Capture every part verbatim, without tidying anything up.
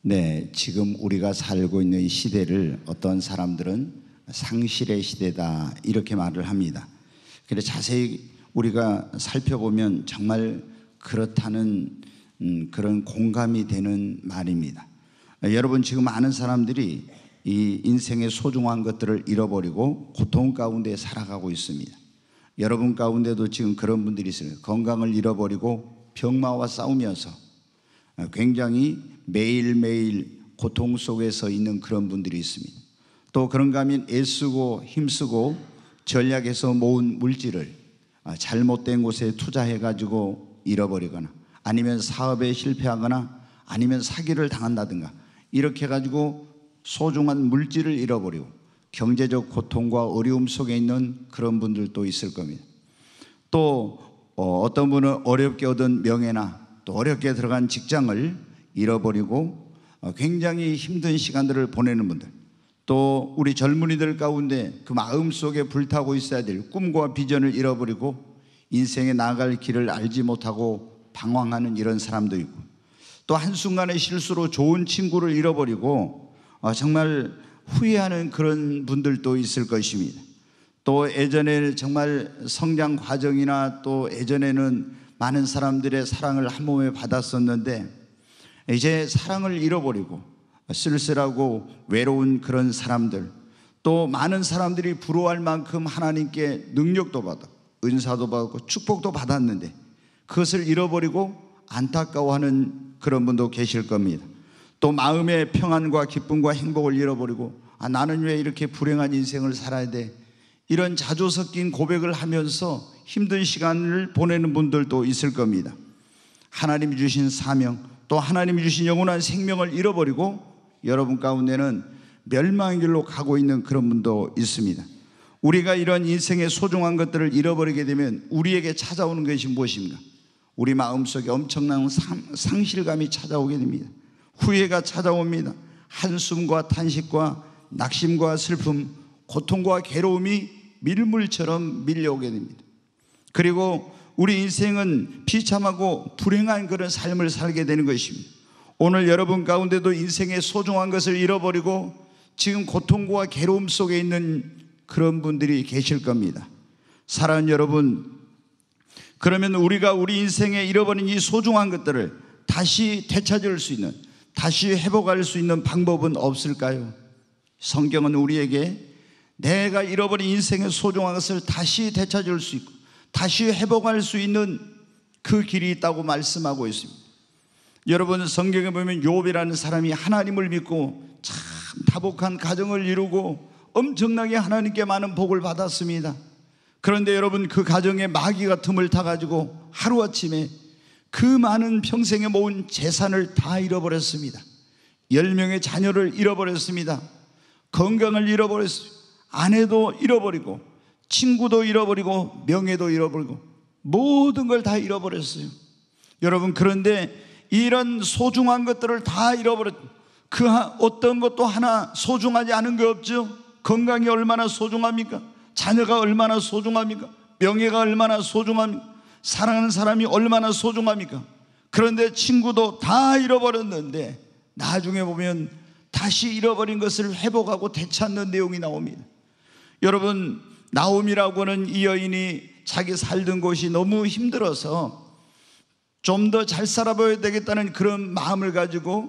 네, 지금 우리가 살고 있는 이 시대를 어떤 사람들은 상실의 시대다 이렇게 말을 합니다. 그런데 자세히 우리가 살펴보면 정말 그렇다는 음, 그런 공감이 되는 말입니다. 여러분, 지금 많은 사람들이 이 인생의 소중한 것들을 잃어버리고 고통 가운데 살아가고 있습니다. 여러분 가운데도 지금 그런 분들이 있어요. 건강을 잃어버리고 병마와 싸우면서 굉장히 매일매일 고통 속에서 있는 그런 분들이 있습니다. 또 그런가 하면 애쓰고 힘쓰고 전략해서 모은 물질을 잘못된 곳에 투자해가지고 잃어버리거나 아니면 사업에 실패하거나 아니면 사기를 당한다든가 이렇게 해가지고 소중한 물질을 잃어버리고 경제적 고통과 어려움 속에 있는 그런 분들도 있을 겁니다. 또 어떤 분은 어렵게 얻은 명예나 또 어렵게 들어간 직장을 잃어버리고 굉장히 힘든 시간들을 보내는 분들, 또 우리 젊은이들 가운데 그 마음속에 불타고 있어야 될 꿈과 비전을 잃어버리고 인생에 나아갈 길을 알지 못하고 방황하는 이런 사람도 있고, 또 한순간의 실수로 좋은 친구를 잃어버리고 정말 후회하는 그런 분들도 있을 것입니다. 또 예전에 정말 성장 과정이나 또 예전에는 많은 사람들의 사랑을 한 몸에 받았었는데 이제 사랑을 잃어버리고 쓸쓸하고 외로운 그런 사람들, 또 많은 사람들이 부러워할 만큼 하나님께 능력도 받았고 은사도 받았고 축복도 받았는데 그것을 잃어버리고 안타까워하는 그런 분도 계실 겁니다. 또 마음의 평안과 기쁨과 행복을 잃어버리고 아, 나는 왜 이렇게 불행한 인생을 살아야 돼? 이런 자조 섞인 고백을 하면서 힘든 시간을 보내는 분들도 있을 겁니다. 하나님이 주신 사명, 또 하나님이 주신 영원한 생명을 잃어버리고 여러분 가운데는 멸망의 길로 가고 있는 그런 분도 있습니다. 우리가 이런 인생의 소중한 것들을 잃어버리게 되면 우리에게 찾아오는 것이 무엇입니까? 우리 마음속에 엄청난 상실감이 찾아오게 됩니다. 후회가 찾아옵니다. 한숨과 탄식과 낙심과 슬픔, 고통과 괴로움이 밀물처럼 밀려오게 됩니다. 그리고 우리 인생은 비참하고 불행한 그런 삶을 살게 되는 것입니다. 오늘 여러분 가운데도 인생의 소중한 것을 잃어버리고 지금 고통과 괴로움 속에 있는 그런 분들이 계실 겁니다. 사랑하는 여러분, 그러면 우리가 우리 인생에 잃어버린 이 소중한 것들을 다시 되찾을 수 있는, 다시 회복할 수 있는 방법은 없을까요? 성경은 우리에게 내가 잃어버린 인생의 소중한 것을 다시 되찾을 수 있고 다시 회복할 수 있는 그 길이 있다고 말씀하고 있습니다. 여러분, 성경에 보면 욥이라는 사람이 하나님을 믿고 참 다복한 가정을 이루고 엄청나게 하나님께 많은 복을 받았습니다. 그런데 여러분, 그 가정에 마귀가 틈을 타가지고 하루아침에 그 많은 평생에 모은 재산을 다 잃어버렸습니다. 열 명의 자녀를 잃어버렸습니다. 건강을 잃어버렸습니다. 아내도 잃어버리고 친구도 잃어버리고 명예도 잃어버리고 모든 걸 다 잃어버렸어요. 여러분, 그런데 이런 소중한 것들을 다 잃어버렸, 그 어떤 것도 하나 소중하지 않은 게 없죠. 건강이 얼마나 소중합니까? 자녀가 얼마나 소중합니까? 명예가 얼마나 소중합니까? 사랑하는 사람이 얼마나 소중합니까? 그런데 친구도 다 잃어버렸는데 나중에 보면 다시 잃어버린 것을 회복하고 되찾는 내용이 나옵니다. 여러분, 나옴이라고 하는 이 여인이 자기 살던 곳이 너무 힘들어서 좀 더 잘 살아봐야 되겠다는 그런 마음을 가지고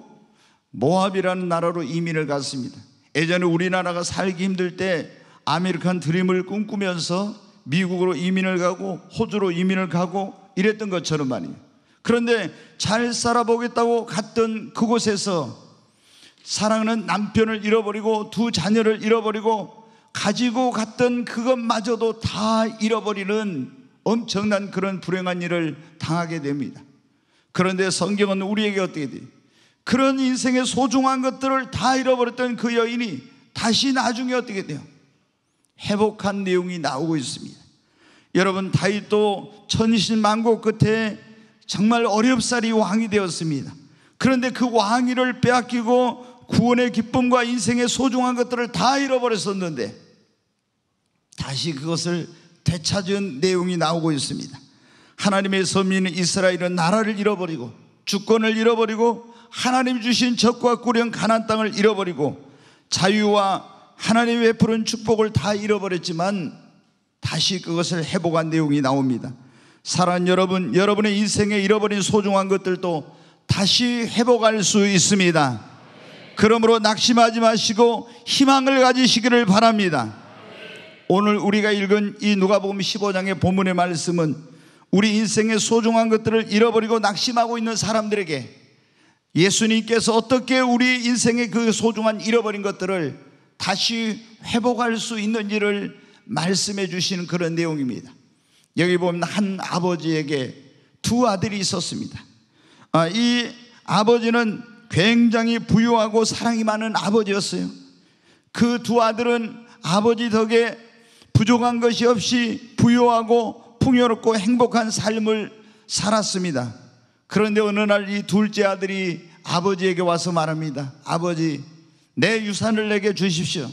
모압이라는 나라로 이민을 갔습니다. 예전에 우리나라가 살기 힘들 때 아메리칸 드림을 꿈꾸면서 미국으로 이민을 가고 호주로 이민을 가고 이랬던 것처럼 말이에요. 그런데 잘 살아보겠다고 갔던 그곳에서 사랑하는 남편을 잃어버리고 두 자녀를 잃어버리고 가지고 갔던 그것마저도 다 잃어버리는 엄청난 그런 불행한 일을 당하게 됩니다. 그런데 성경은 우리에게 어떻게 돼요? 그런 인생의 소중한 것들을 다 잃어버렸던 그 여인이 다시 나중에 어떻게 돼요? 회복한 내용이 나오고 있습니다. 여러분, 다윗도 천신만고 끝에 정말 어렵사리 왕이 되었습니다. 그런데 그 왕위를 빼앗기고 구원의 기쁨과 인생의 소중한 것들을 다 잃어버렸었는데 다시 그것을 되찾은 내용이 나오고 있습니다. 하나님의 선민 이스라엘은 나라를 잃어버리고 주권을 잃어버리고 하나님 주신 적과 꿀영 가나안 땅을 잃어버리고 자유와 하나님이 베푸는 축복을 다 잃어버렸지만 다시 그것을 회복한 내용이 나옵니다. 사랑하는 여러분, 여러분의 인생에 잃어버린 소중한 것들도 다시 회복할 수 있습니다. 그러므로 낙심하지 마시고 희망을 가지시기를 바랍니다. 오늘 우리가 읽은 이 누가복음 십오 장의 본문의 말씀은 우리 인생의 소중한 것들을 잃어버리고 낙심하고 있는 사람들에게 예수님께서 어떻게 우리 인생의 그 소중한 잃어버린 것들을 다시 회복할 수 있는지를 말씀해 주시는 그런 내용입니다. 여기 보면 한 아버지에게 두 아들이 있었습니다. 아, 이 아버지는 굉장히 부유하고 사랑이 많은 아버지였어요. 그 두 아들은 아버지 덕에 부족한 것이 없이 부유하고 풍요롭고 행복한 삶을 살았습니다. 그런데 어느 날 이 둘째 아들이 아버지에게 와서 말합니다. 아버지, 내 유산을 내게 주십시오.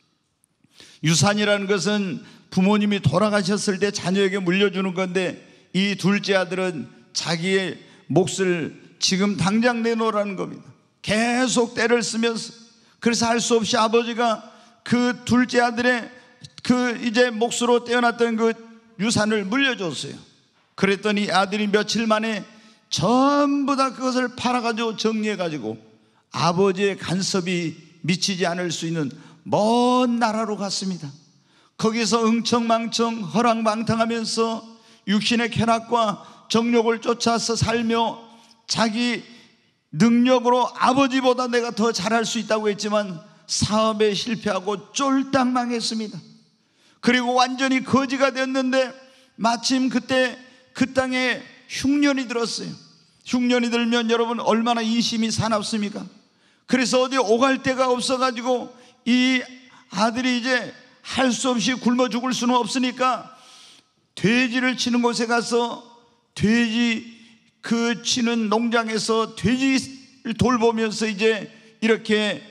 유산이라는 것은 부모님이 돌아가셨을 때 자녀에게 물려주는 건데 이 둘째 아들은 자기의 몫을 지금 당장 내놓으라는 겁니다. 계속 때를 쓰면서, 그래서 할 수 없이 아버지가 그 둘째 아들의 그 이제 몫으로 떼어놨던 그 유산을 물려줬어요. 그랬더니 아들이 며칠 만에 전부 다 그것을 팔아가지고 정리해가지고 아버지의 간섭이 미치지 않을 수 있는 먼 나라로 갔습니다. 거기서 흥청망청 허랑방탕하면서 육신의 쾌락과 정욕을 쫓아서 살며 자기 능력으로 아버지보다 내가 더 잘할 수 있다고 했지만 사업에 실패하고 쫄딱 망했습니다. 그리고 완전히 거지가 됐는데 마침 그때 그 땅에 흉년이 들었어요. 흉년이 들면 여러분 얼마나 인심이 사납습니까? 그래서 어디 오갈 데가 없어가지고 이 아들이 이제 할 수 없이 굶어 죽을 수는 없으니까 돼지를 치는 곳에 가서 돼지 그 치는 농장에서 돼지를 돌보면서 이제 이렇게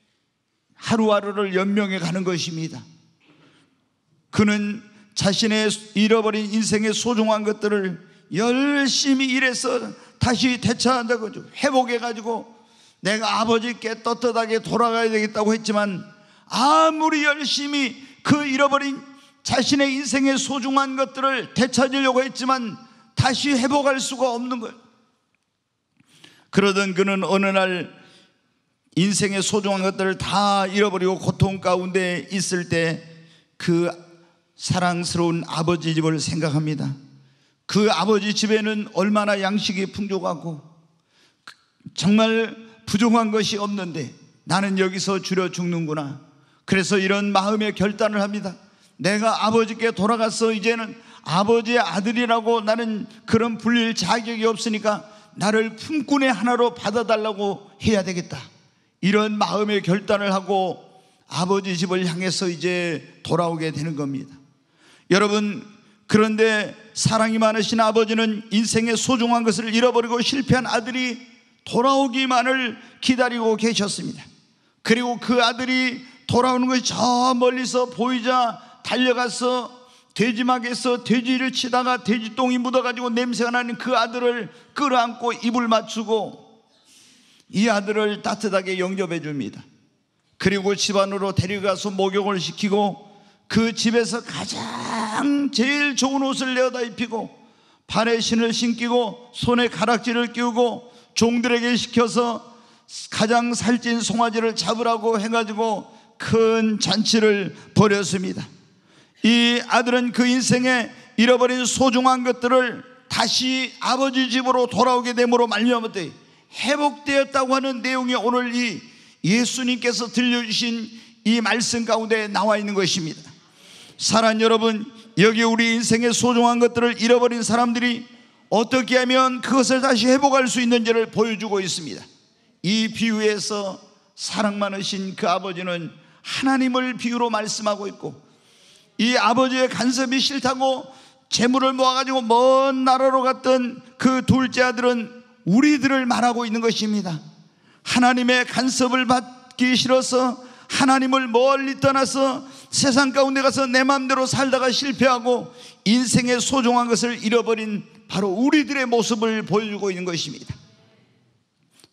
하루하루를 연명해 가는 것입니다. 그는 자신의 잃어버린 인생의 소중한 것들을 열심히 일해서 다시 되찾아가지고 회복해가지고 내가 아버지께 떳떳하게 돌아가야 되겠다고 했지만 아무리 열심히 그 잃어버린 자신의 인생의 소중한 것들을 되찾으려고 했지만 다시 회복할 수가 없는 거예요. 그러던 그는 어느 날 인생의 소중한 것들을 다 잃어버리고 고통 가운데 있을 때 그 사랑스러운 아버지 집을 생각합니다. 그 아버지 집에는 얼마나 양식이 풍족하고 정말 부족한 것이 없는데 나는 여기서 줄여 죽는구나. 그래서 이런 마음의 결단을 합니다. 내가 아버지께 돌아가서 이제는 아버지의 아들이라고 나는 그런 불릴 자격이 없으니까 나를 품꾼의 하나로 받아달라고 해야 되겠다. 이런 마음의 결단을 하고 아버지 집을 향해서 이제 돌아오게 되는 겁니다. 여러분, 그런데 사랑이 많으신 아버지는 인생의 소중한 것을 잃어버리고 실패한 아들이 돌아오기만을 기다리고 계셨습니다. 그리고 그 아들이 돌아오는 것이 저 멀리서 보이자 달려가서 돼지막에서 돼지를 치다가 돼지똥이 묻어가지고 냄새가 나는 그 아들을 끌어안고 입을 맞추고 이 아들을 따뜻하게 영접해 줍니다. 그리고 집 안으로 데려가서 목욕을 시키고 그 집에서 가장 제일 좋은 옷을 내어다 입히고 발에 신을 신기고 손에 가락지를 끼우고 종들에게 시켜서 가장 살찐 송아지를 잡으라고 해가지고 큰 잔치를 벌였습니다. 이 아들은 그 인생에 잃어버린 소중한 것들을 다시 아버지 집으로 돌아오게 됨으로 말미암아 회복되었다고 하는 내용이 오늘 이 예수님께서 들려주신 이 말씀 가운데 나와 있는 것입니다. 사랑하는 여러분, 여기 우리 인생의 소중한 것들을 잃어버린 사람들이 어떻게 하면 그것을 다시 회복할 수 있는지를 보여주고 있습니다. 이 비유에서 사랑 많으신 그 아버지는 하나님을 비유로 말씀하고 있고 이 아버지의 간섭이 싫다고 재물을 모아가지고 먼 나라로 갔던 그 둘째 아들은 우리들을 말하고 있는 것입니다. 하나님의 간섭을 받기 싫어서 하나님을 멀리 떠나서 세상 가운데 가서 내 마음대로 살다가 실패하고 인생의 소중한 것을 잃어버린 바로 우리들의 모습을 보여주고 있는 것입니다.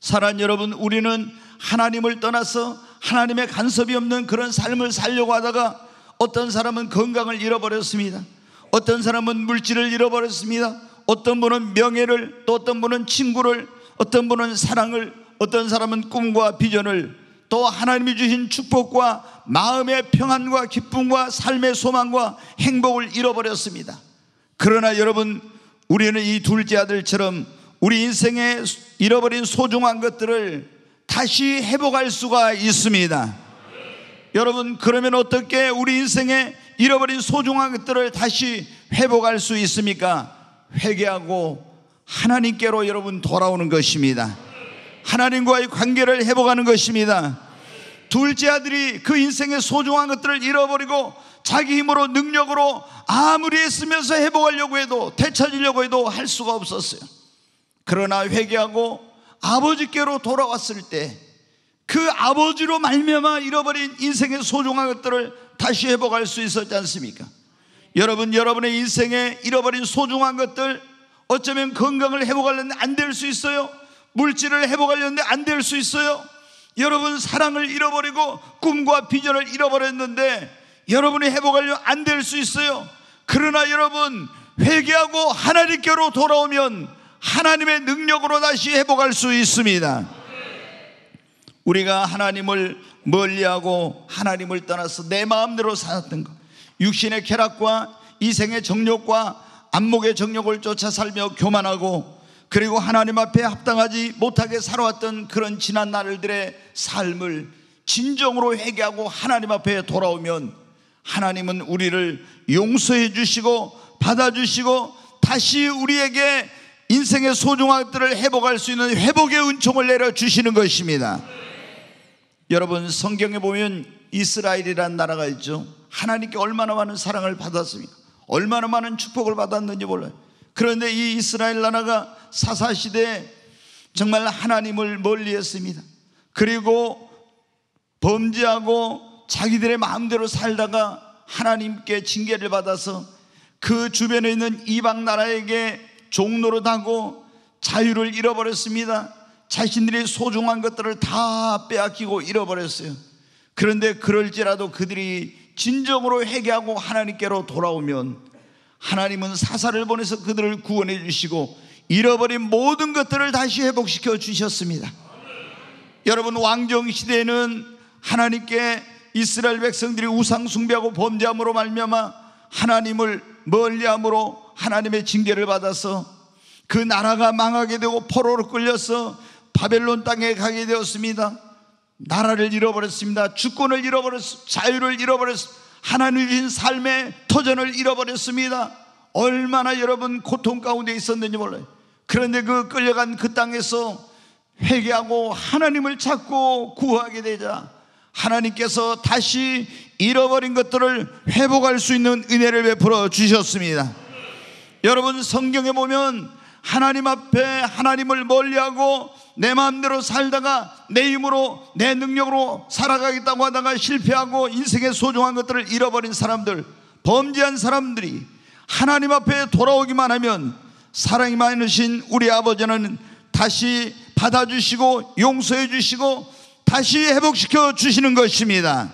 사랑하는 여러분, 우리는 하나님을 떠나서 하나님의 간섭이 없는 그런 삶을 살려고 하다가 어떤 사람은 건강을 잃어버렸습니다. 어떤 사람은 물질을 잃어버렸습니다. 어떤 분은 명예를, 또 어떤 분은 친구를, 어떤 분은 사랑을, 어떤 사람은 꿈과 비전을, 또 하나님이 주신 축복과 마음의 평안과 기쁨과 삶의 소망과 행복을 잃어버렸습니다. 그러나 여러분, 우리는 이 둘째 아들처럼 우리 인생에 잃어버린 소중한 것들을 다시 회복할 수가 있습니다. 여러분, 그러면 어떻게 우리 인생에 잃어버린 소중한 것들을 다시 회복할 수 있습니까? 회개하고 하나님께로 여러분 돌아오는 것입니다. 하나님과의 관계를 회복하는 것입니다. 둘째 아들이 그 인생의 소중한 것들을 잃어버리고 자기 힘으로 능력으로 아무리 애쓰면서 회복하려고 해도, 되찾으려고 해도 할 수가 없었어요. 그러나 회개하고 아버지께로 돌아왔을 때 그 아버지로 말미암아 잃어버린 인생의 소중한 것들을 다시 회복할 수 있었지 않습니까? 여러분, 여러분의 인생에 잃어버린 소중한 것들, 어쩌면 건강을 회복하려는데 안 될 수 있어요. 물질을 회복하려는데 안 될 수 있어요. 여러분, 사랑을 잃어버리고 꿈과 비전을 잃어버렸는데 여러분이 회복하려면 안 될 수 있어요. 그러나 여러분, 회개하고 하나님께로 돌아오면 하나님의 능력으로 다시 회복할 수 있습니다. 우리가 하나님을 멀리하고 하나님을 떠나서 내 마음대로 살았던 것, 육신의 쾌락과 이생의 정욕과 안목의 정욕을 쫓아 살며 교만하고, 그리고 하나님 앞에 합당하지 못하게 살아왔던 그런 지난 날들의 삶을 진정으로 회개하고 하나님 앞에 돌아오면 하나님은 우리를 용서해 주시고 받아주시고 다시 우리에게 인생의 소중한 것들을 회복할 수 있는 회복의 은총을 내려주시는 것입니다. 여러분, 성경에 보면 이스라엘이라는 나라가 있죠. 하나님께 얼마나 많은 사랑을 받았습니까? 얼마나 많은 축복을 받았는지 몰라요. 그런데 이 이스라엘 나라가 사사시대에 정말 하나님을 멀리했습니다. 그리고 범죄하고 자기들의 마음대로 살다가 하나님께 징계를 받아서 그 주변에 있는 이방 나라에게 종노릇하고 자유를 잃어버렸습니다. 자신들이 소중한 것들을 다 빼앗기고 잃어버렸어요. 그런데 그럴지라도 그들이 진정으로 회개하고 하나님께로 돌아오면 하나님은 사사를 보내서 그들을 구원해 주시고 잃어버린 모든 것들을 다시 회복시켜 주셨습니다. 여러분, 왕정시대에는 하나님께 이스라엘 백성들이 우상 숭배하고 범죄함으로 말미암아 하나님을 멀리함으로 하나님의 징계를 받아서 그 나라가 망하게 되고 포로로 끌려서 바벨론 땅에 가게 되었습니다. 나라를 잃어버렸습니다. 주권을 잃어버렸습니다. 자유를 잃어버렸습니다. 하나님 주신 삶의 터전을 잃어버렸습니다. 얼마나 여러분 고통 가운데 있었는지 몰라요. 그런데 그 끌려간 그 땅에서 회개하고 하나님을 찾고 구하게 되자 하나님께서 다시 잃어버린 것들을 회복할 수 있는 은혜를 베풀어 주셨습니다. 여러분, 성경에 보면 하나님 앞에 하나님을 멀리하고 내 마음대로 살다가 내 힘으로 내 능력으로 살아가겠다고 하다가 실패하고 인생의 소중한 것들을 잃어버린 사람들, 범죄한 사람들이 하나님 앞에 돌아오기만 하면 사랑이 많으신 우리 아버지는 다시 받아주시고 용서해 주시고 다시 회복시켜 주시는 것입니다.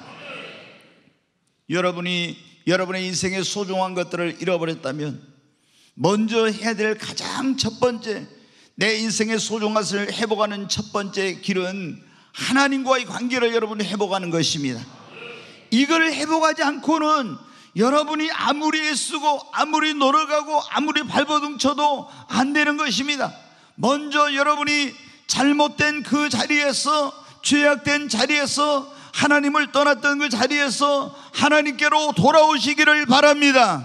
여러분이 여러분의 인생의 소중한 것들을 잃어버렸다면 먼저 해야 될 가장 첫 번째, 내 인생의 소중한 것을 회복하는 첫 번째 길은 하나님과의 관계를 여러분이 회복하는 것입니다. 이걸 회복하지 않고는 여러분이 아무리 애쓰고 아무리 노력하고 아무리 발버둥 쳐도 안 되는 것입니다. 먼저 여러분이 잘못된 그 자리에서, 죄악된 자리에서, 하나님을 떠났던 그 자리에서 하나님께로 돌아오시기를 바랍니다.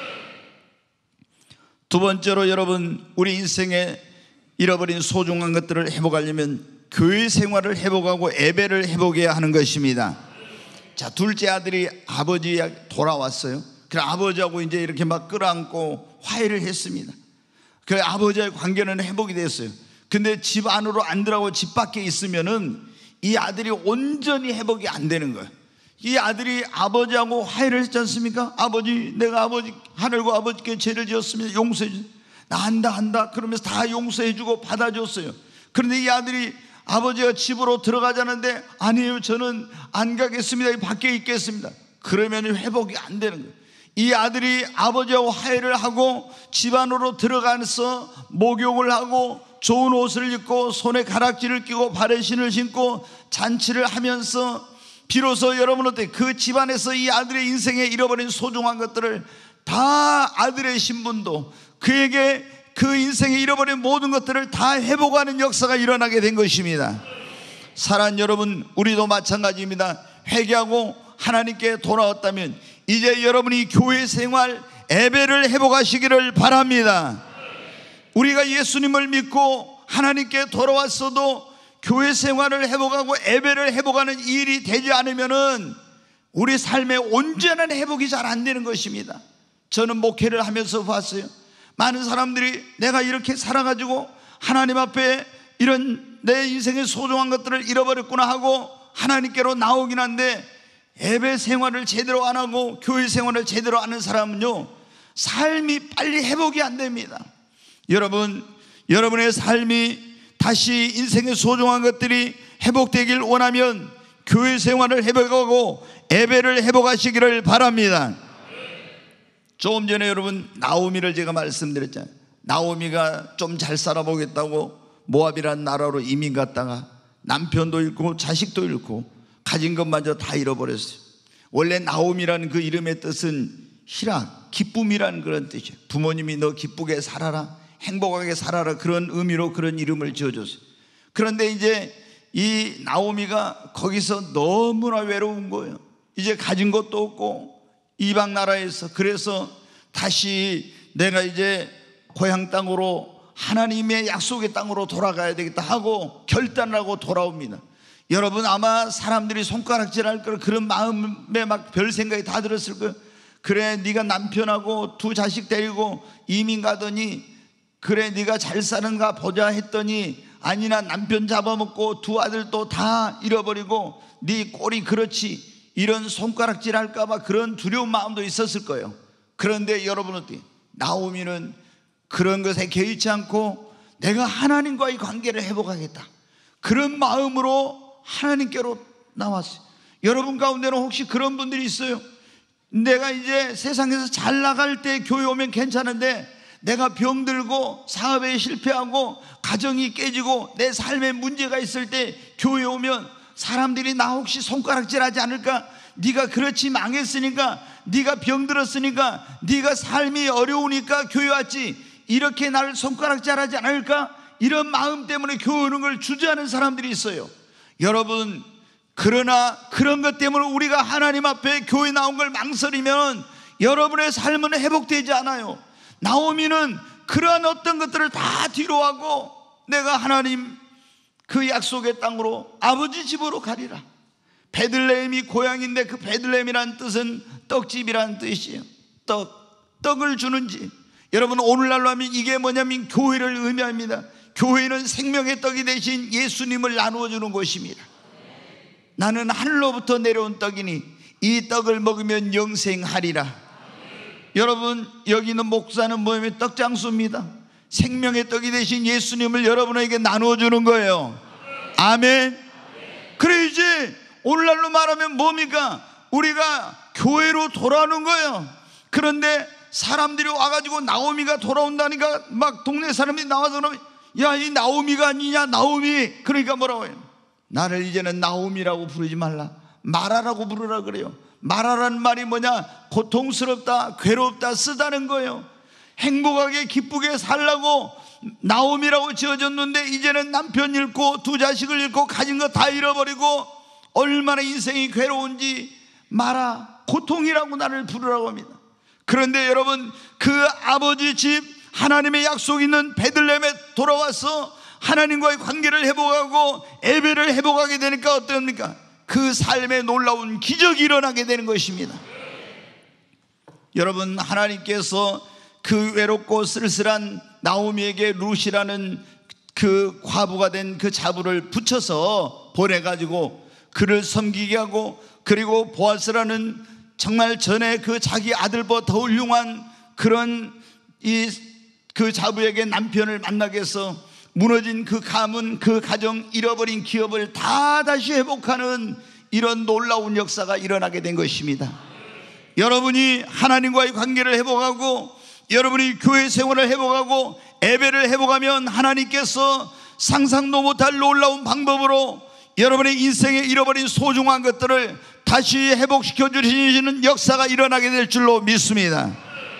두 번째로 여러분, 우리 인생에 잃어버린 소중한 것들을 회복하려면 교회 생활을 회복하고 예배를 회복해야 하는 것입니다. 자, 둘째 아들이 아버지 돌아왔어요. 그래 아버지하고 이제 이렇게 막 끌어안고 화해를 했습니다. 그래 아버지와의 관계는 회복이 됐어요. 근데 집 안으로 안 들어가고 집 밖에 있으면은 이 아들이 온전히 회복이 안 되는 거예요. 이 아들이 아버지하고 화해를 했지 않습니까? 아버지, 내가 아버지 하늘과 아버지께 죄를 지었습니다. 용서해 주세요. 나 한다 한다 그러면서 다 용서해 주고 받아줬어요. 그런데 이 아들이 아버지가 집으로 들어가자는데 아니에요, 저는 안 가겠습니다, 밖에 있겠습니다. 그러면 회복이 안 되는 거예요. 이 아들이 아버지하고 화해를 하고 집 안으로 들어가서 목욕을 하고 좋은 옷을 입고 손에 가락지를 끼고 발에 신을 신고 잔치를 하면서 비로소 여러분 어때? 그 집안에서 이 아들의 인생에 잃어버린 소중한 것들을 다 아들의 신분도 그에게 그 인생에 잃어버린 모든 것들을 다 회복하는 역사가 일어나게 된 것입니다. 사랑하는 여러분, 우리도 마찬가지입니다. 회개하고 하나님께 돌아왔다면 이제 여러분이 교회 생활 예배를 회복하시기를 바랍니다. 우리가 예수님을 믿고 하나님께 돌아왔어도 교회 생활을 회복하고 예배를 회복하는 일이 되지 않으면은 우리 삶의 온전한 회복이 잘 안 되는 것입니다. 저는 목회를 하면서 봤어요. 많은 사람들이 내가 이렇게 살아가지고 하나님 앞에 이런 내 인생의 소중한 것들을 잃어버렸구나 하고 하나님께로 나오긴 한데 예배 생활을 제대로 안 하고 교회 생활을 제대로 하는 사람은요, 삶이 빨리 회복이 안 됩니다. 여러분, 여러분의 삶이 다시 인생의 소중한 것들이 회복되길 원하면 교회 생활을 회복하고 예배를 회복하시기를 바랍니다. 조금 전에 여러분 나오미를 제가 말씀드렸잖아요. 나오미가 좀 잘 살아보겠다고 모압이라는 나라로 이민 갔다가 남편도 잃고 자식도 잃고 가진 것마저 다 잃어버렸어요. 원래 나오미라는 그 이름의 뜻은 희락, 기쁨이라는 그런 뜻이에요. 부모님이 너 기쁘게 살아라, 행복하게 살아라, 그런 의미로 그런 이름을 지어줬어요. 그런데 이제 이 나오미가 거기서 너무나 외로운 거예요. 이제 가진 것도 없고 이방 나라에서. 그래서 다시 내가 이제 고향 땅으로 하나님의 약속의 땅으로 돌아가야 되겠다 하고 결단을 하고 돌아옵니다. 여러분 아마 사람들이 손가락질할 걸 그런 마음에 막 별 생각이 다 들었을 거예요. 그래 네가 남편하고 두 자식 데리고 이민 가더니 그래 네가 잘 사는가 보자 했더니 아니나 남편 잡아먹고 두 아들도 다 잃어버리고 네 꼴이 그렇지, 이런 손가락질 할까 봐 그런 두려운 마음도 있었을 거예요. 그런데 여러분 어때요? 나오미는 그런 것에 개의치 않고 내가 하나님과의 관계를 회복하겠다, 그런 마음으로 하나님께로 나왔어요. 여러분 가운데는 혹시 그런 분들이 있어요? 내가 이제 세상에서 잘 나갈 때 교회 오면 괜찮은데 내가 병들고 사업에 실패하고 가정이 깨지고 내 삶에 문제가 있을 때 교회 오면 사람들이 나 혹시 손가락질하지 않을까? 네가 그렇지 망했으니까, 네가 병들었으니까, 네가 삶이 어려우니까 교회 왔지, 이렇게 나를 손가락질하지 않을까? 이런 마음 때문에 교회 오는 걸 주저하는 사람들이 있어요. 여러분, 그러나 그런 것 때문에 우리가 하나님 앞에 교회 나온 걸 망설이면 여러분의 삶은 회복되지 않아요. 나오미는 그러한 어떤 것들을 다 뒤로하고 내가 하나님 그 약속의 땅으로 아버지 집으로 가리라. 베들레헴이 고향인데 그 베들레헴이라는 뜻은 떡집이라는 뜻이에요. 떡, 떡을 주는 집. 여러분 오늘날로 하면 이게 뭐냐면 교회를 의미합니다. 교회는 생명의 떡이 대신 예수님을 나누어 주는 곳입니다. 나는 하늘로부터 내려온 떡이니 이 떡을 먹으면 영생하리라. 여러분 여기는 목사는 뭐냐면 떡장수입니다. 생명의 떡이 대신 예수님을 여러분에게 나누어 주는 거예요. 아멘. 그래 이제 오늘날로 말하면 뭡니까? 우리가 교회로 돌아오는 거예요. 그런데 사람들이 와가지고 나오미가 돌아온다니까 막 동네 사람들이 나와서 그러면 야, 이 나오미가 아니냐 나오미. 그러니까 뭐라고 해요? 나를 이제는 나오미라고 부르지 말라, 마라라고 부르라 그래요. 마라라는 말이 뭐냐? 고통스럽다, 괴롭다 쓰다는 거예요. 행복하게 기쁘게 살라고 나오미라고 지어졌는데 이제는 남편 잃고 두 자식을 잃고 가진 거 다 잃어버리고 얼마나 인생이 괴로운지 마라, 고통이라고 나를 부르라고 합니다. 그런데 여러분 그 아버지 집 하나님의 약속 있는 베들레헴에 돌아와서 하나님과의 관계를 회복하고 예배를 회복하게 되니까 어떻습니까? 그 삶에 놀라운 기적이 일어나게 되는 것입니다. 여러분 하나님께서 그 외롭고 쓸쓸한 나오미에게 룻이라는 그 과부가 된 그 자부를 붙여서 보내가지고 그를 섬기게 하고, 그리고 보아스라는 정말 전에 그 자기 아들보다 더 훌륭한 그런 이 그 자부에게 남편을 만나게 해서 무너진 그 가문, 그 가정, 잃어버린 기업을 다 다시 회복하는 이런 놀라운 역사가 일어나게 된 것입니다. 여러분이 하나님과의 관계를 회복하고 여러분이 교회 생활을 회복하고 예배를 회복하면 하나님께서 상상도 못할 놀라운 방법으로 여러분의 인생에 잃어버린 소중한 것들을 다시 회복시켜 주시는 역사가 일어나게 될 줄로 믿습니다.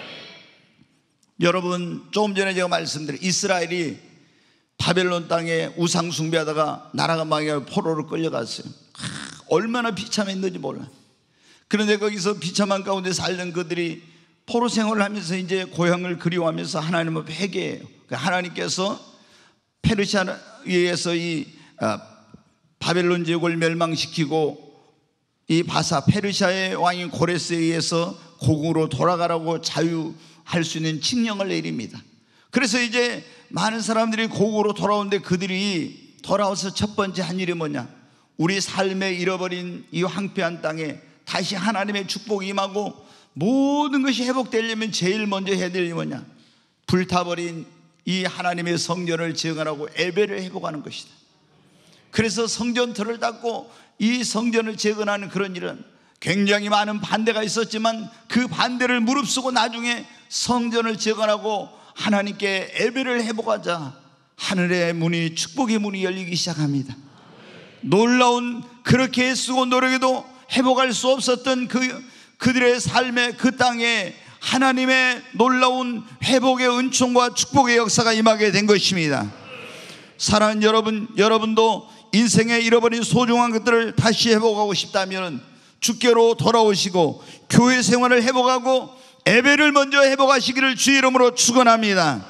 여러분, 조금 전에 제가 말씀드린 이스라엘이 바벨론 땅에 우상 숭배하다가 나라가 망해서 포로로 끌려갔어요. 아, 얼마나 비참했는지 몰라. 그런데 거기서 비참한 가운데 살던 그들이 포로 생활을 하면서 이제 고향을 그리워하면서 하나님을 회개해요. 하나님께서 페르시아에 의해서 이 바벨론 제국을 멸망시키고 이 바사 페르시아의 왕인 고레스에 의해서 고국으로 돌아가라고 자유할 수 있는 칙령을 내립니다. 그래서 이제 많은 사람들이 고국으로 돌아오는데 그들이 돌아와서 첫 번째 한 일이 뭐냐? 우리 삶에 잃어버린 이 황폐한 땅에 다시 하나님의 축복이 임하고 모든 것이 회복되려면 제일 먼저 해야 될 일이 뭐냐? 불타버린 이 하나님의 성전을 재건하고 예배를 회복하는 것이다. 그래서 성전터를 닦고 이 성전을 재건하는 그런 일은 굉장히 많은 반대가 있었지만 그 반대를 무릅쓰고 나중에 성전을 재건하고 하나님께 예배를 회복하자 하늘의 문이, 축복의 문이 열리기 시작합니다. 놀라운, 그렇게 쓰고 노력해도 회복할 수 없었던 그, 그들의 삶의 그 땅에 하나님의 놀라운 회복의 은총과 축복의 역사가 임하게 된 것입니다. 사랑하는 여러분, 여러분도 인생에 잃어버린 소중한 것들을 다시 회복하고 싶다면 주께로 돌아오시고 교회 생활을 회복하고 예배를 먼저 회복하시기를 주의 이름으로 축원합니다.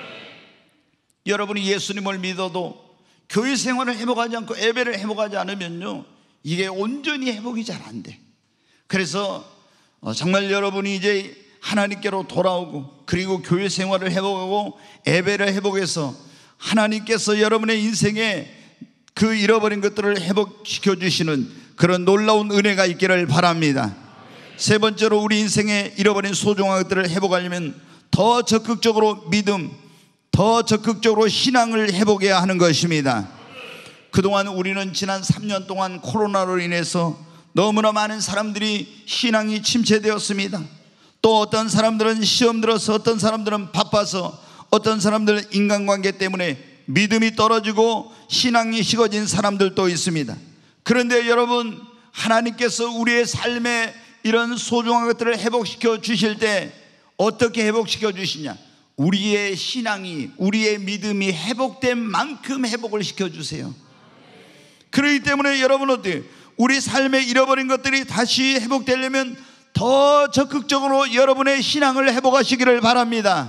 여러분이 예수님을 믿어도 교회 생활을 회복하지 않고 예배를 회복하지 않으면요, 이게 온전히 회복이 잘 안 돼. 그래서 정말 여러분이 이제 하나님께로 돌아오고 그리고 교회 생활을 회복하고 예배를 회복해서 하나님께서 여러분의 인생에 그 잃어버린 것들을 회복시켜 주시는 그런 놀라운 은혜가 있기를 바랍니다. 세 번째로, 우리 인생에 잃어버린 소중한 것들을 회복하려면 더 적극적으로 믿음, 더 적극적으로 신앙을 회복해야 하는 것입니다. 그동안 우리는 지난 삼 년 동안 코로나로 인해서 너무나 많은 사람들이 신앙이 침체되었습니다. 또 어떤 사람들은 시험 들어서, 어떤 사람들은 바빠서, 어떤 사람들은 인간관계 때문에 믿음이 떨어지고 신앙이 식어진 사람들도 있습니다. 그런데 여러분, 하나님께서 우리의 삶에 이런 소중한 것들을 회복시켜 주실 때 어떻게 회복시켜 주시냐? 우리의 신앙이, 우리의 믿음이 회복된 만큼 회복을 시켜 주세요. 그렇기 때문에 여러분, 어때요? 우리 삶에 잃어버린 것들이 다시 회복되려면 더 적극적으로 여러분의 신앙을 회복하시기를 바랍니다.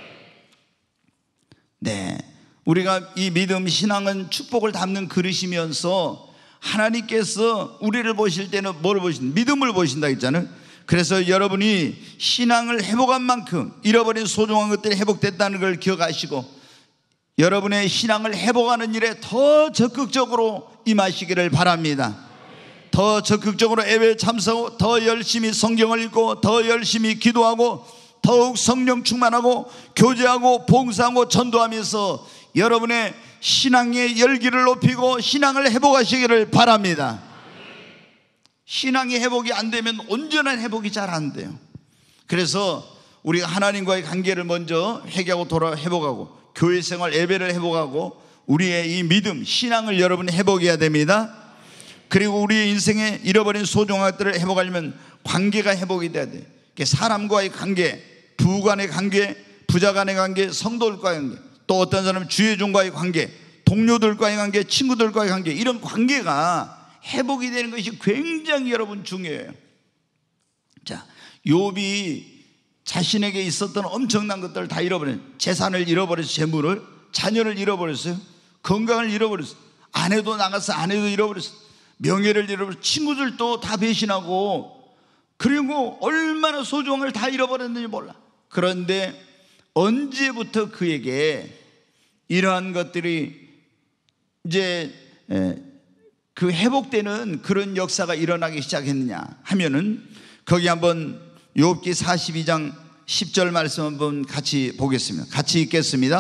네, 우리가 이 믿음, 신앙은 축복을 담는 그릇이면서 하나님께서 우리를 보실 때는 뭘 보신다? 믿음을 보신다 했잖아요. 그래서 여러분이 신앙을 회복한 만큼 잃어버린 소중한 것들이 회복됐다는 걸 기억하시고 여러분의 신앙을 회복하는 일에 더 적극적으로 임하시기를 바랍니다. 더 적극적으로 예배에 참석하고 더 열심히 성경을 읽고 더 열심히 기도하고 더욱 성령 충만하고 교제하고 봉사하고 전도하면서 여러분의 신앙의 열기를 높이고 신앙을 회복하시기를 바랍니다. 신앙이 회복이 안 되면 온전한 회복이 잘 안 돼요. 그래서 우리가 하나님과의 관계를 먼저 회개하고 돌아 회복하고 교회 생활, 예배를 회복하고 우리의 이 믿음, 신앙을 여러분이 회복해야 됩니다. 그리고 우리의 인생에 잃어버린 소중한 것들을 회복하려면 관계가 회복이 돼야 돼요. 사람과의 관계, 부부 간의 관계, 부자 간의 관계, 성도들과의 관계, 또 어떤 사람은 주의종과의 관계, 동료들과의 관계, 친구들과의 관계, 이런 관계가 회복이 되는 것이 굉장히 여러분 중요해요. 자, 욥이 자신에게 있었던 엄청난 것들을 다 잃어버렸어요. 재산을 잃어버렸어요. 재물을, 자녀를 잃어버렸어요. 건강을 잃어버렸어요. 아내도 나가서 아내도 잃어버렸어요. 명예를 잃어버렸어요. 친구들도 다 배신하고, 그리고 얼마나 소중한 걸 다 잃어버렸는지 몰라. 그런데 언제부터 그에게 이러한 것들이 이제 그 회복되는 그런 역사가 일어나기 시작했느냐 하면은, 거기 한번 욥기 사십이 장 십 절 말씀 한번 같이 보겠습니다. 같이 읽겠습니다.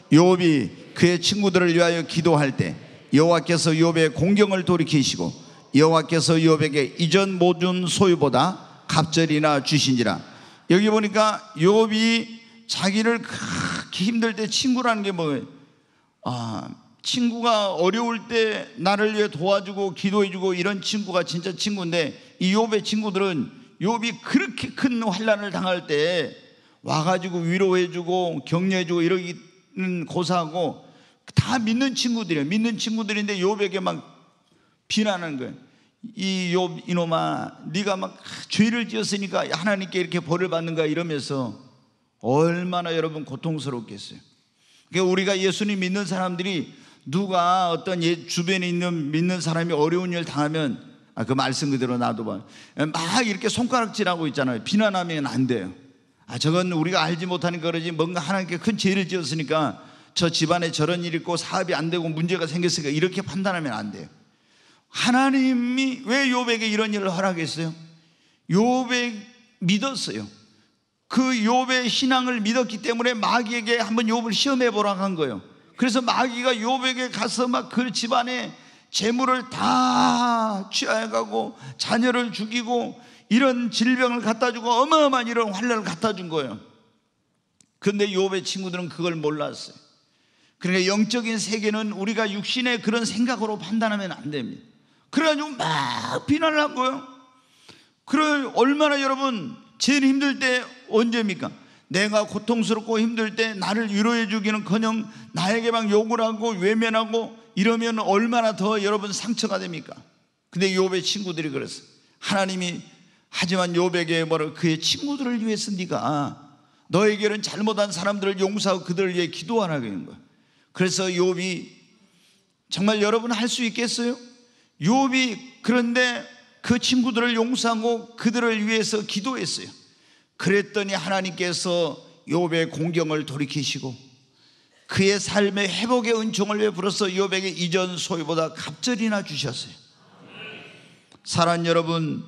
욥이 그의 친구들을 위하여 기도할 때 여호와께서 욥의 공경을 돌이키시고 여호와께서 욥에게 이전 모든 소유보다 갑절이나 주신지라. 여기 보니까 욥이 자기를 그렇게 힘들 때 친구라는 게 뭐예요? 아, 친구가 어려울 때 나를 위해 도와주고 기도해주고 이런 친구가 진짜 친구인데, 이 욥의 친구들은 욥이 그렇게 큰 환난을 당할 때 와가지고 위로해주고 격려해주고 이러기는 고사하고 다 믿는 친구들이에요. 믿는 친구들인데 욥에게 막 비난하는 거예요. 이 욥 이놈아, 네가 막 죄를 지었으니까 하나님께 이렇게 벌을 받는가 이러면서 얼마나 여러분 고통스럽겠어요. 그러니까 우리가 예수님 믿는 사람들이 누가 어떤 주변에 있는 믿는 사람이 어려운 일 당하면 아, 그 말씀 그대로 놔둬봐. 막 이렇게 손가락질하고 있잖아요. 비난하면 안 돼요. 아, 저건 우리가 알지 못하니까 그러지, 뭔가 하나님께 큰 죄를 지었으니까 저 집안에 저런 일이 있고 사업이 안 되고 문제가 생겼으니까 이렇게 판단하면 안 돼요. 하나님이 왜 욥에게 이런 일을 허락했어요? 욥이 믿었어요. 그 욥의 신앙을 믿었기 때문에 마귀에게 한번 욥을 시험해 보라고 한 거예요. 그래서 마귀가 욥에게 가서 막 그 집안에 재물을 다 취하여가고 자녀를 죽이고 이런 질병을 갖다 주고 어마어마한 이런 환난을 갖다 준 거예요. 그런데 욥의 친구들은 그걸 몰랐어요. 그러니까 영적인 세계는 우리가 육신의 그런 생각으로 판단하면 안 됩니다. 그래가지고 막 비난을 한 거예요. 그래, 얼마나 여러분 제일 힘들 때 언제입니까? 내가 고통스럽고 힘들 때 나를 위로해 주기는커녕 나에게 막 욕을 하고 외면하고 이러면 얼마나 더 여러분 상처가 됩니까? 근데 욥의 친구들이 그랬어요. 하나님이 하지만 욥에게 뭐라, 그의 친구들을 위해서 네가 너에게는 잘못한 사람들을 용서하고 그들을 위해 기도하라고 하는 거예요. 그래서 욥이 정말 여러분 할 수 있겠어요? 욥이 그런데 그 친구들을 용서하고 그들을 위해서 기도했어요. 그랬더니 하나님께서 욥의 공경을 돌이키시고 그의 삶의 회복의 은총을 베풀어서 욥에게 이전 소유보다 갑절이나 주셨어요. 사랑하는 여러분,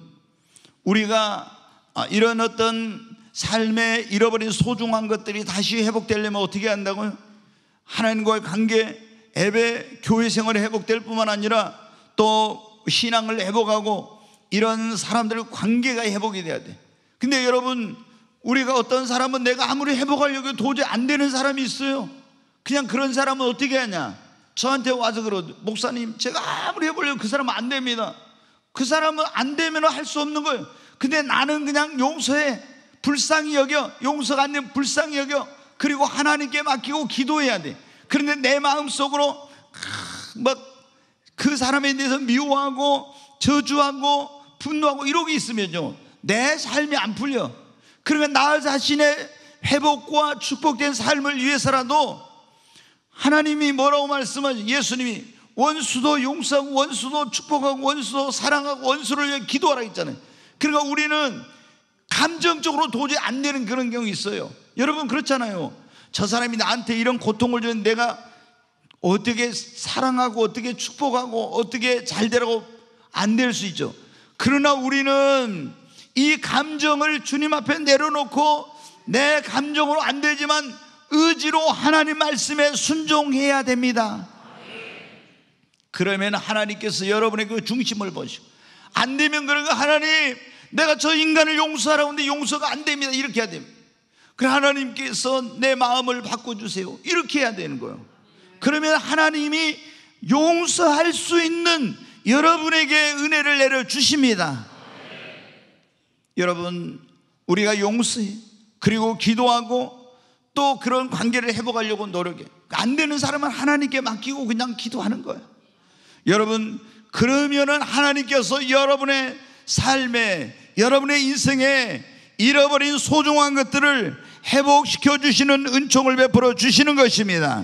우리가 이런 어떤 삶에 잃어버린 소중한 것들이 다시 회복되려면 어떻게 한다고요? 하나님과의 관계, 예배, 교회 생활이 회복될 뿐만 아니라 또 신앙을 회복하고 이런 사람들의 관계가 회복이 돼야 돼. 근데 여러분, 우리가 어떤 사람은 내가 아무리 회복하려고 도저히 안 되는 사람이 있어요. 그냥 그런 사람은 어떻게 하냐? 저한테 와서 그러, 목사님 제가 아무리 해보려고 그 사람은 안 됩니다. 그 사람은 안 되면 할 수 없는 거예요. 근데 나는 그냥 용서해, 불쌍히 여겨, 용서가 안 되면 불쌍히 여겨, 그리고 하나님께 맡기고 기도해야 돼. 그런데 내 마음속으로 막 그 사람에 대해서 미워하고 저주하고 분노하고 이러고 있으면요, 내 삶이 안 풀려. 그러면 나 자신의 회복과 축복된 삶을 위해서라도 하나님이 뭐라고 말씀하죠? 예수님이 원수도 용서하고 원수도 축복하고 원수도 사랑하고 원수를 위해 기도하라 했잖아요. 그러니까 우리는 감정적으로 도저히 안 되는 그런 경우 있어요. 여러분 그렇잖아요. 저 사람이 나한테 이런 고통을 주는 내가 어떻게 사랑하고 어떻게 축복하고 어떻게 잘 되라고 안 될 수 있죠. 그러나 우리는 이 감정을 주님 앞에 내려놓고 내 감정으로 안 되지만 의지로 하나님 말씀에 순종해야 됩니다. 그러면 하나님께서 여러분의 그 중심을 보시고, 안 되면 그러니까 하나님 내가 저 인간을 용서하라고 하는데 용서가 안 됩니다, 이렇게 해야 됩니다. 그래, 하나님께서 내 마음을 바꿔주세요, 이렇게 해야 되는 거예요. 그러면 하나님이 용서할 수 있는 여러분에게 은혜를 내려주십니다. 여러분, 우리가 용서해, 그리고 기도하고 또 그런 관계를 회복하려고 노력해. 안 되는 사람은 하나님께 맡기고 그냥 기도하는 거예요. 여러분, 그러면은 하나님께서 여러분의 삶에, 여러분의 인생에 잃어버린 소중한 것들을 회복시켜 주시는 은총을 베풀어 주시는 것입니다.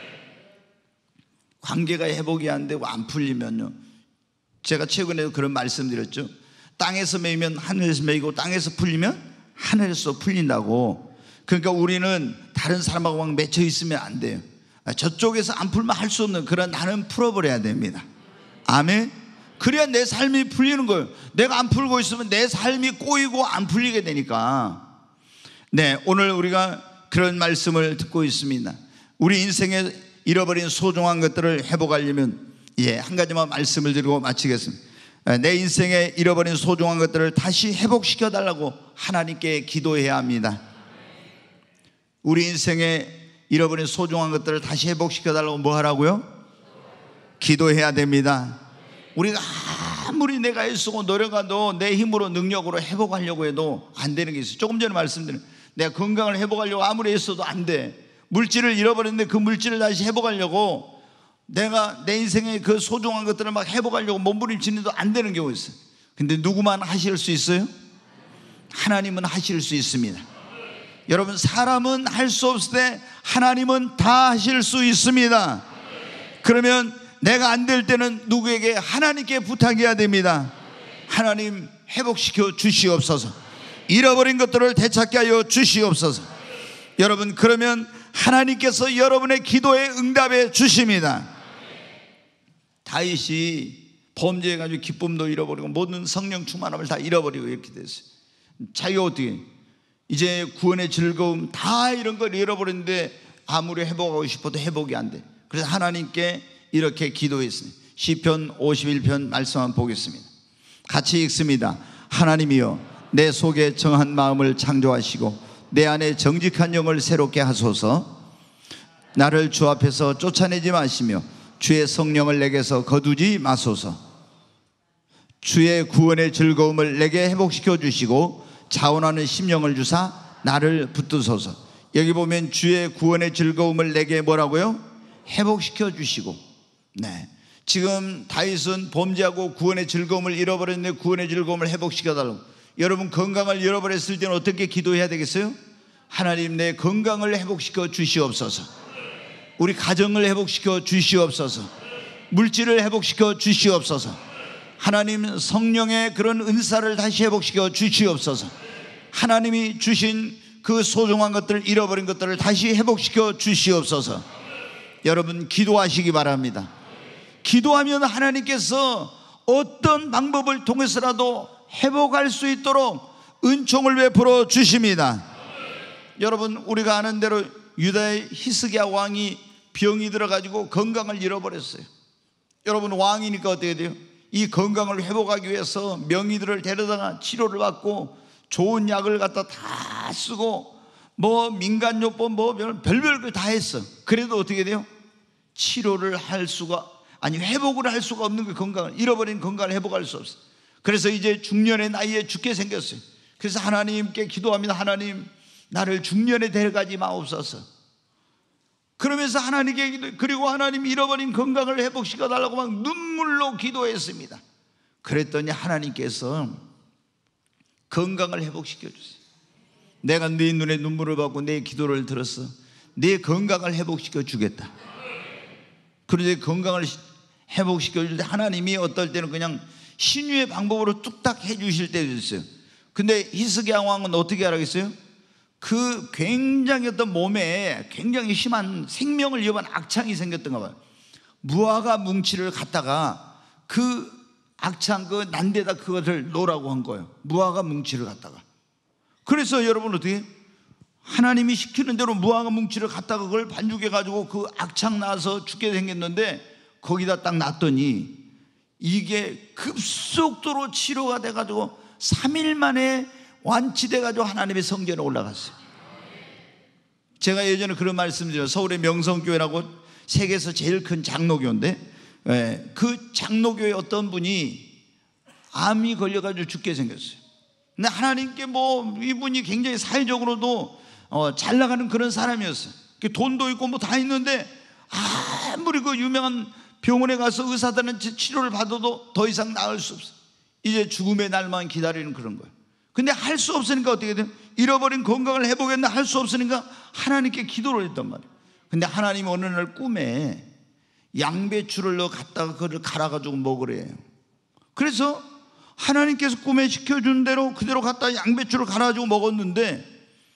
관계가 회복이 안 되고 안 풀리면요, 제가 최근에도 그런 말씀드렸죠. 땅에서 매이면 하늘에서 매이고 땅에서 풀리면 하늘에서 풀린다고. 그러니까 우리는 다른 사람하고 막 맺혀 있으면 안 돼요. 저쪽에서 안 풀면 할 수 없는, 그런 나는 풀어버려야 됩니다. 아멘. 그래야 내 삶이 풀리는 거예요. 내가 안 풀고 있으면 내 삶이 꼬이고 안 풀리게 되니까. 네, 오늘 우리가 그런 말씀을 듣고 있습니다. 우리 인생에 잃어버린 소중한 것들을 회복하려면 예, 한 가지만 말씀을 드리고 마치겠습니다. 내 인생에 잃어버린 소중한 것들을 다시 회복시켜 달라고 하나님께 기도해야 합니다. 우리 인생에 잃어버린 소중한 것들을 다시 회복시켜 달라고 뭐 하라고요? 기도해야 됩니다. 우리가 아무리 내가 애쓰고 노력해도 내 힘으로 능력으로 회복하려고 해도 안 되는 게 있어요. 조금 전에 말씀드린 내가 건강을 회복하려고 아무리 애써도 안 돼. 물질을 잃어버렸는데 그 물질을 다시 회복하려고 내가 내 인생의 그 소중한 것들을 막 회복하려고 몸부림치는데도 안 되는 경우가 있어요. 근데 누구만 하실 수 있어요? 하나님은 하실 수 있습니다. 여러분, 사람은 할 수 없을 때 하나님은 다 하실 수 있습니다. 그러면 내가 안 될 때는 누구에게? 하나님께 부탁해야 됩니다. 하나님 회복시켜 주시옵소서. 잃어버린 것들을 되찾게 하여 주시옵소서. 여러분, 그러면 하나님께서 여러분의 기도에 응답해 주십니다. 다윗이 범죄해가지고 기쁨도 잃어버리고 모든 성령 충만함을 다 잃어버리고 이렇게 됐어요. 자기가 어떻게 이제 구원의 즐거움 다 이런 걸 잃어버렸는데 아무리 회복하고 싶어도 회복이 안 돼. 그래서 하나님께 이렇게 기도했어요. 시편 오십일 편 말씀 한번 보겠습니다. 같이 읽습니다. 하나님이여, 내 속에 정한 마음을 창조하시고 내 안에 정직한 영을 새롭게 하소서. 나를 주 앞에서 쫓아내지 마시며 주의 성령을 내게서 거두지 마소서. 주의 구원의 즐거움을 내게 회복시켜 주시고 자원하는 심령을 주사 나를 붙드소서. 여기 보면 주의 구원의 즐거움을 내게 뭐라고요? 회복시켜 주시고. 네, 지금 다윗은 범죄하고 구원의 즐거움을 잃어버렸는데 구원의 즐거움을 회복시켜 달라고. 여러분, 건강을 잃어버렸을 때는 어떻게 기도해야 되겠어요? 하나님, 내 건강을 회복시켜 주시옵소서. 우리 가정을 회복시켜 주시옵소서. 물질을 회복시켜 주시옵소서. 하나님, 성령의 그런 은사를 다시 회복시켜 주시옵소서. 하나님이 주신 그 소중한 것들, 잃어버린 것들을 다시 회복시켜 주시옵소서. 여러분, 기도하시기 바랍니다. 기도하면 하나님께서 어떤 방법을 통해서라도 회복할 수 있도록 은총을 베풀어 주십니다. 여러분, 우리가 아는 대로 유다의 히스기야 왕이 병이 들어가지고 건강을 잃어버렸어요. 여러분, 왕이니까 어떻게 돼요? 이 건강을 회복하기 위해서 명의들을 데려다가 치료를 받고 좋은 약을 갖다 다 쓰고 뭐 민간요법 뭐 별별 걸 다 했어. 그래도 어떻게 돼요? 치료를 할 수가, 아니 회복을 할 수가 없는 그 건강을, 잃어버린 건강을 회복할 수 없어. 그래서 이제 중년의 나이에 죽게 생겼어요. 그래서 하나님께 기도합니다. 하나님, 나를 중년에 데려가지 마옵소서. 그러면서 하나님께 기도, 그리고 하나님 잃어버린 건강을 회복시켜 달라고 막 눈물로 기도했습니다. 그랬더니 하나님께서 건강을 회복시켜 주세요. 내가 네 눈에 눈물을 받고 내 기도를 들었어. 네 건강을 회복시켜 주겠다. 그런데 건강을 회복시켜 줄 때 하나님이 어떨 때는 그냥 신유의 방법으로 뚝딱 해 주실 때도 있어요. 근데 히스기야 왕은 어떻게 하라겠어요? 그 굉장히 어떤 몸에 굉장히 심한 생명을 위협한 악창이 생겼던가 봐요. 무화과 뭉치를 갖다가 그 악창 그 난데다 그것을 놓으라고 한 거예요. 무화과 뭉치를 갖다가. 그래서 여러분, 어떻게 하나님이 시키는 대로 무화과 뭉치를 갖다가 그걸 반죽해 가지고 그 악창 나서 죽게 생겼는데 거기다 딱 놨더니 이게 급속도로 치료가 돼 가지고 삼 일 만에 완치돼 가지고 하나님의 성전에 올라갔어요. 제가 예전에 그런 말씀드려요. 서울의 명성교회라고 세계에서 제일 큰 장로교인데, 예, 그 장로교회 어떤 분이 암이 걸려가지고 죽게 생겼어요. 근데 하나님께 뭐 이분이 굉장히 사회적으로도 어, 잘 나가는 그런 사람이었어요. 돈도 있고 뭐 다 있는데 아무리 그 유명한 병원에 가서 의사들한테 치료를 받아도 더 이상 나을 수 없어요. 이제 죽음의 날만 기다리는 그런 거예요. 근데 할 수 없으니까 어떻게 돼요? 잃어버린 건강을 회복했나 할 수 없으니까 하나님께 기도를 했단 말이에요. 근데 하나님이 어느 날 꿈에 양배추를 넣어 갖다가 그걸 갈아가지고 먹으래요. 그래서 하나님께서 꿈에 시켜준 대로 그대로 갖다가 양배추를 갈아가지고 먹었는데,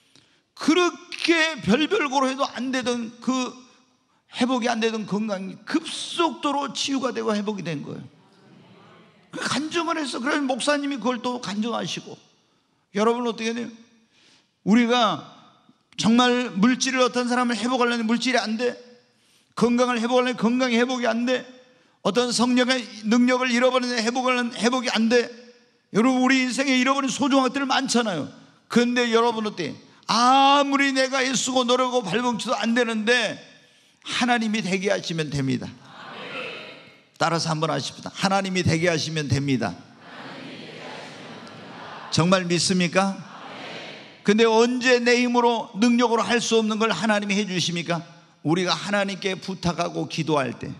그렇게 별별거로 해도 안 되던 그 회복이 안 되던 건강이 급속도로 치유가 되고 회복이 된 거예요. 간증을 해서, 그래서 목사님이 그걸 또 간증하시고. 여러분, 어떻게 돼요? 우리가 정말 물질을 어떤 사람을 회복하려면 물질이 안 돼. 건강을 회복하려면 건강이 회복이 안 돼. 어떤 성령의 능력을 잃어버리는 회복을 회복이 안 돼. 여러분, 우리 인생에 잃어버린 소중한 것들 많잖아요. 그런데 여러분 어때? 아무리 내가 애쓰고 노력하고 발버둥쳐도 안 되는데 하나님이 되게 하시면 됩니다. 따라서 한번 하십시다. 하나님이 되게 하시면 됩니다. 정말 믿습니까? 근데 언제 내 힘으로 능력으로 할 수 없는 걸 하나님이 해 주십니까? 우리가 하나님께 부탁하고 기도할 때.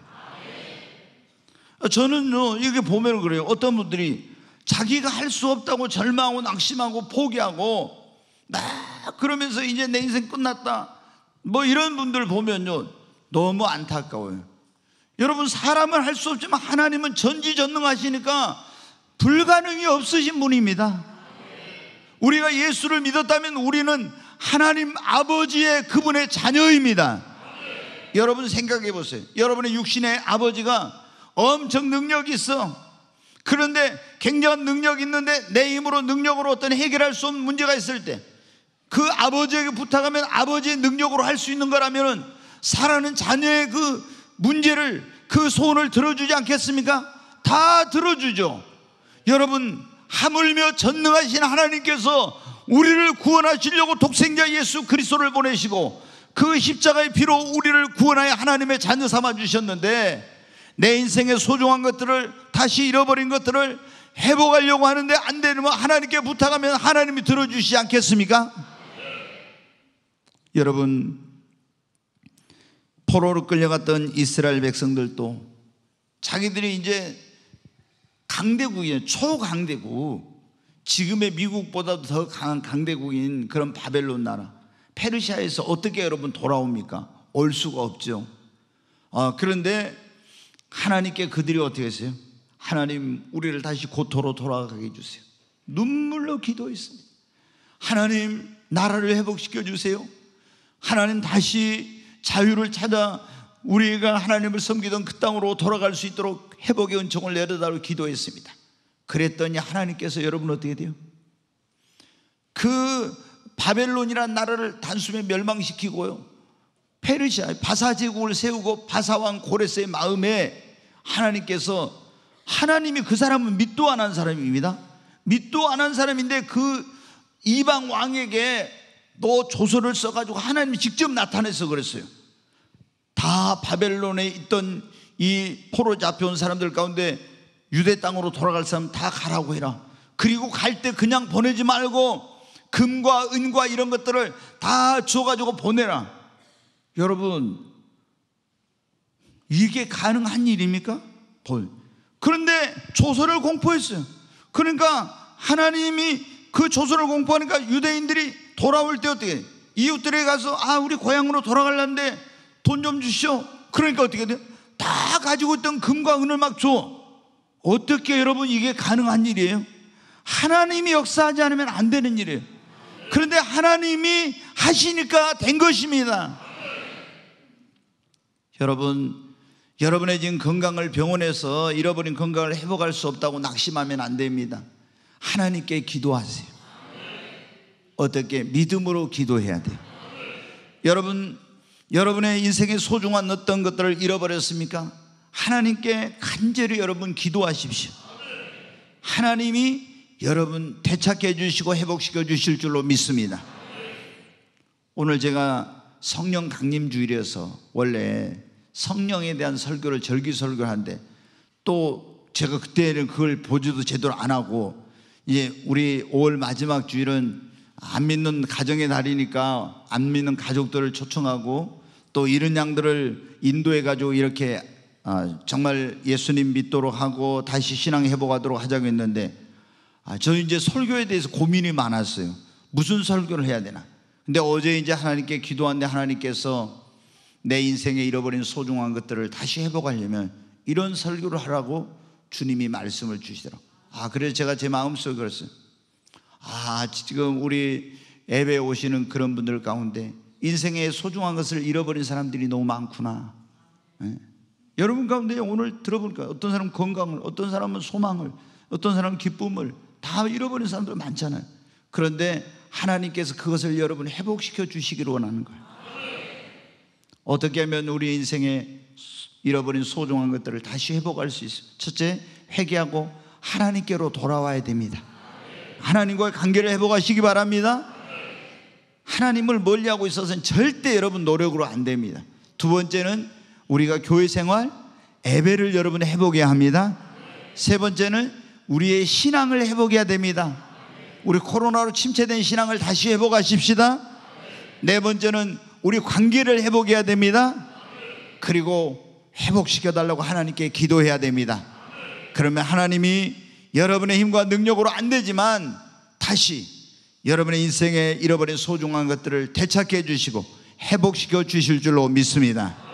저는요, 이게 보면 그래요. 어떤 분들이 자기가 할 수 없다고 절망하고 낙심하고 포기하고 나 그러면서 이제 내 인생 끝났다 뭐 이런 분들 보면요, 너무 안타까워요. 여러분, 사람은 할 수 없지만 하나님은 전지전능하시니까 불가능이 없으신 분입니다. 우리가 예수를 믿었다면 우리는 하나님 아버지의 그분의 자녀입니다. 여러분 생각해 보세요. 여러분의 육신의 아버지가 엄청 능력이 있어. 그런데 굉장한 능력이 있는데 내 힘으로 능력으로 어떤 해결할 수 없는 문제가 있을 때 그 아버지에게 부탁하면 아버지의 능력으로 할 수 있는 거라면 사랑하는 자녀의 그 문제를, 그 소원을 들어주지 않겠습니까? 다 들어주죠. 여러분, 하물며 전능하신 하나님께서 우리를 구원하시려고 독생자 예수 그리스도를 보내시고 그 십자가의 피로 우리를 구원하여 하나님의 자녀 삼아 주셨는데 내 인생의 소중한 것들을, 다시 잃어버린 것들을 회복하려고 하는데 안 되면 하나님께 부탁하면 하나님이 들어주시지 않겠습니까? 여러분, 포로로 끌려갔던 이스라엘 백성들도 자기들이 이제 강대국이에요. 초강대국, 지금의 미국보다도 더 강한 강대국인 그런 바벨론 나라, 페르시아에서 어떻게 여러분 돌아옵니까? 올 수가 없죠. 아, 그런데 하나님께 그들이 어떻게 했어요? 하나님, 우리를 다시 고토로 돌아가게 해주세요. 눈물로 기도했습니다. 하나님, 나라를 회복시켜 주세요. 하나님, 다시 자유를 찾아 우리가 하나님을 섬기던 그 땅으로 돌아갈 수 있도록 회복의 은총을 내려달라고 기도했습니다. 그랬더니 하나님께서 여러분 어떻게 돼요? 그 바벨론이라는 나라를 단숨에 멸망시키고요, 페르시아 바사 제국을 세우고 바사왕 고레스의 마음에 하나님께서, 하나님이 그 사람은 믿도 안 한 사람입니다. 믿도 안 한 사람인데 그 이방 왕에게 너 조서를 써가지고 하나님이 직접 나타내서 그랬어요. 다 바벨론에 있던 이 포로 잡혀온 사람들 가운데 유대 땅으로 돌아갈 사람 다 가라고 해라. 그리고 갈 때 그냥 보내지 말고 금과 은과 이런 것들을 다 줘가지고 보내라. 여러분, 이게 가능한 일입니까? 그런데 조서를 공포했어요. 그러니까 하나님이 그 조서를 공포하니까 유대인들이 돌아올 때 어떻게, 이웃들에게 가서 아, 우리 고향으로 돌아가려는데 돈 좀 주시오. 그러니까 어떻게 돼요? 다 가지고 있던 금과 은을 막 줘. 어떻게 여러분 이게 가능한 일이에요? 하나님이 역사하지 않으면 안 되는 일이에요. 그런데 하나님이 하시니까 된 것입니다. 여러분, 여러분의 지금 건강을 병원에서 잃어버린 건강을 회복할 수 없다고 낙심하면 안 됩니다. 하나님께 기도하세요. 어떻게? 믿음으로 기도해야 돼요. 여러분, 여러분의 인생의 소중한 어떤 것들을 잃어버렸습니까? 하나님께 간절히 여러분 기도하십시오. 하나님이 여러분 되찾게 해주시고 회복시켜 주실 줄로 믿습니다. 오늘 제가 성령 강림 주일이어서 원래 성령에 대한 설교를 절기 설교를 하는데 또 제가 그때는 그걸 보지도 제대로 안 하고 이제 우리 오월 마지막 주일은 안 믿는 가정의 날이니까 안 믿는 가족들을 초청하고 또 이런 양들을 인도해 가지고 이렇게 아, 정말 예수님 믿도록 하고 다시 신앙 회복하도록 하자고 했는데 아, 저 이제 설교에 대해서 고민이 많았어요. 무슨 설교를 해야 되나. 근데 어제 이제 하나님께 기도하는데 하나님께서 내 인생에 잃어버린 소중한 것들을 다시 회복하려면 이런 설교를 하라고 주님이 말씀을 주시더라고요. 아, 그래서 제가 제 마음속에 그랬어요. 아, 지금 우리 예배에 오시는 그런 분들 가운데 인생의 소중한 것을 잃어버린 사람들이 너무 많구나. 네. 여러분 가운데 오늘 들어보니까 어떤 사람은 건강을, 어떤 사람은 소망을, 어떤 사람은 기쁨을 다 잃어버린 사람들 많잖아요. 그런데 하나님께서 그것을 여러분 회복시켜 주시기를 원하는 거예요. 어떻게 하면 우리 인생에 잃어버린 소중한 것들을 다시 회복할 수 있어요? 첫째, 회개하고 하나님께로 돌아와야 됩니다. 하나님과의 관계를 회복하시기 바랍니다. 하나님을 멀리하고 있어서는 절대 여러분 노력으로 안 됩니다. 두 번째는 우리가 교회 생활, 예배를 여러분 회복해야 합니다. 세 번째는 우리의 신앙을 회복해야 됩니다. 우리 코로나로 침체된 신앙을 다시 회복하십시다. 네 번째는 우리 관계를 회복해야 됩니다. 그리고 회복시켜 달라고 하나님께 기도해야 됩니다. 그러면 하나님이 여러분의 힘과 능력으로 안 되지만 다시 여러분의 인생에 잃어버린 소중한 것들을 되찾게 해주시고 회복시켜 주실 줄로 믿습니다.